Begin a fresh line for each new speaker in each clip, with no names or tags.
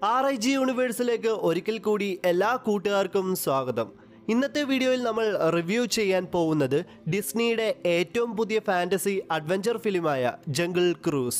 RIG യൂണിവേഴ്സിലേക്ക് ഒരിക്കൽ കൂടി എല്ലാ കൂട്ടുകാർക്കും സ്വാഗതം. ഇന്നത്തെ വീഡിയോയിൽ നമ്മൾ റിവ്യൂ ചെയ്യാൻ പോകുന്നത് ഡിസ്നിയുടെ ഏറ്റവും പുതിയ ഫാന്റസി അഡ്വഞ്ചർ ഫിലിമായ ജംഗിൾ ക്രൂസ്.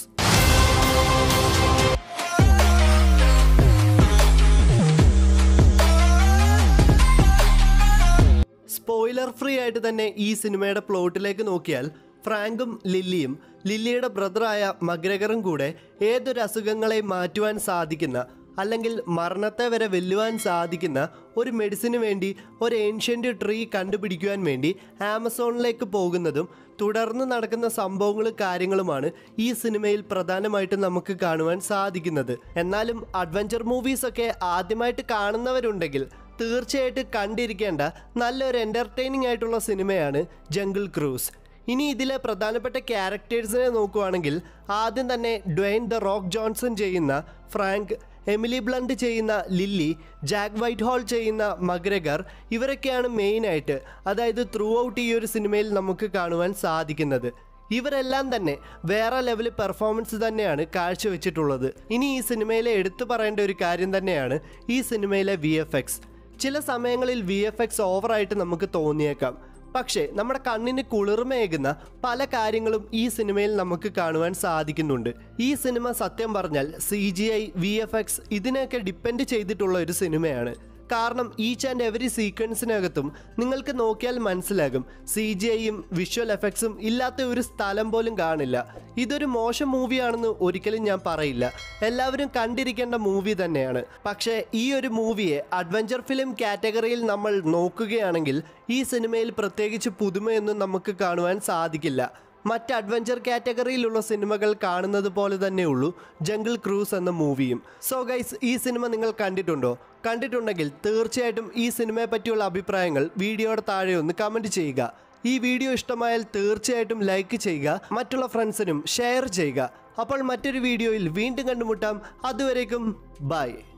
സ്പോയിലർ ഫ്രീ ആയിട്ട് തന്നെ ഈ സിനിമയുടെ പ്ലോട്ടിലേക്ക് നോക്കിയാൽ ഫ്രാങ്കും ലില്ലിയും ലില്ലിയുടെ ബ്രദറായ മഗ്രഗറും കൂടെ ഏതൊരു അസുഖങ്ങളെ മാറ്റുവാൻ സാധിക്കുന്ന അല്ലെങ്കിൽ മരണത്തെ വരെ വെല്ലുവാൻ സാധിക്കുന്ന ഒരു മെഡിസിന് വേണ്ടി ഒരു ഏൻഷ്യൻ്റ് ട്രീ കണ്ടുപിടിക്കുവാൻ വേണ്ടി ആമസോണിലേക്ക് പോകുന്നതും തുടർന്ന് നടക്കുന്ന സംഭവങ്ങളും കാര്യങ്ങളുമാണ് ഈ സിനിമയിൽ പ്രധാനമായിട്ടും നമുക്ക് കാണുവാൻ സാധിക്കുന്നത്. എന്നാലും അഡ്വഞ്ചർ മൂവീസൊക്കെ ആദ്യമായിട്ട് കാണുന്നവരുണ്ടെങ്കിൽ തീർച്ചയായിട്ടും കണ്ടിരിക്കേണ്ട നല്ലൊരു എൻ്റർടൈനിങ് ആയിട്ടുള്ള സിനിമയാണ് ജംഗിൾ ക്രൂസ്. ഇനി ഇതിലെ പ്രധാനപ്പെട്ട ക്യാരക്ടേഴ്സിനെ നോക്കുകയാണെങ്കിൽ ആദ്യം തന്നെ ഡ്വെയ്ൻ ദ റോക്ക് ജോൺസൺ ചെയ്യുന്ന ഫ്രാങ്ക്, എമിലി ബ്ലണ്ട് ചെയ്യുന്ന ലില്ലി, ജാക്ക് വൈറ്റ്ഹാൾ ചെയ്യുന്ന മഗ്രഗർ, ഇവരൊക്കെയാണ് മെയിനായിട്ട്, അതായത് ത്രൂ ഔട്ട് ഈ ഒരു സിനിമയിൽ നമുക്ക് കാണുവാൻ സാധിക്കുന്നത്. ഇവരെല്ലാം തന്നെ വേറെ ലെവൽ പെർഫോമൻസ് തന്നെയാണ് കാഴ്ചവെച്ചിട്ടുള്ളത്. ഇനി ഈ സിനിമയിലെ എടുത്തു പറയേണ്ട ഒരു കാര്യം തന്നെയാണ് ഈ സിനിമയിലെ VFX. ചില സമയങ്ങളിൽ VFX ഓവറായിട്ട് നമുക്ക് തോന്നിയേക്കാം, പക്ഷേ നമ്മുടെ കണ്ണിന് കുളിർമയേകുന്ന പല കാര്യങ്ങളും ഈ സിനിമയിൽ നമുക്ക് കാണുവാൻ സാധിക്കുന്നുണ്ട്. ഈ സിനിമ സത്യം പറഞ്ഞാൽ CGI, VFX ഇതിനെയൊക്കെ ഡിപ്പെൻഡ് ചെയ്തിട്ടുള്ള ഒരു സിനിമയാണ്. കാരണം ഈച്ച് ആൻഡ് എവറി സീക്വൻസിനകത്തും നിങ്ങൾക്ക് നോക്കിയാൽ മനസ്സിലാകും CGIയും വിഷ്വൽ എഫക്ട്സും ഇല്ലാത്ത ഒരു സ്ഥലം പോലും കാണില്ല. ഇതൊരു മോശം മൂവിയാണെന്ന് ഒരിക്കലും ഞാൻ പറയില്ല, എല്ലാവരും കണ്ടിരിക്കേണ്ട മൂവി തന്നെയാണ്. പക്ഷേ ഈ ഒരു മൂവിയെ അഡ്വഞ്ചർ ഫിലിം കാറ്റഗറിയിൽ നമ്മൾ നോക്കുകയാണെങ്കിൽ ഈ സിനിമയിൽ പ്രത്യേകിച്ച് പുതുമയൊന്നും നമുക്ക് കാണുവാൻ സാധിക്കില്ല. മറ്റ് അഡ്വഞ്ചർ കാറ്റഗറിയിലുള്ള സിനിമകൾ കാണുന്നത് പോലെ തന്നെയുള്ളൂ ജംഗിൾ ക്രൂസ് എന്ന മൂവിയും. സോ ഗൈസ്, ഈ സിനിമ നിങ്ങൾ കണ്ടിട്ടുണ്ടോ? കണ്ടിട്ടുണ്ടെങ്കിൽ തീർച്ചയായിട്ടും ഈ സിനിമയെ പറ്റിയുള്ള അഭിപ്രായങ്ങൾ വീഡിയോയുടെ താഴെ ഒന്ന് കമൻറ്റ് ചെയ്യുക. ഈ വീഡിയോ ഇഷ്ടമായാൽ തീർച്ചയായിട്ടും ലൈക്ക് ചെയ്യുക, മറ്റുള്ള ഫ്രണ്ട്സിനും ഷെയർ ചെയ്യുക. അപ്പോൾ മറ്റൊരു വീഡിയോയിൽ വീണ്ടും കണ്ടുമുട്ടാം. അതുവരേക്കും ബൈ.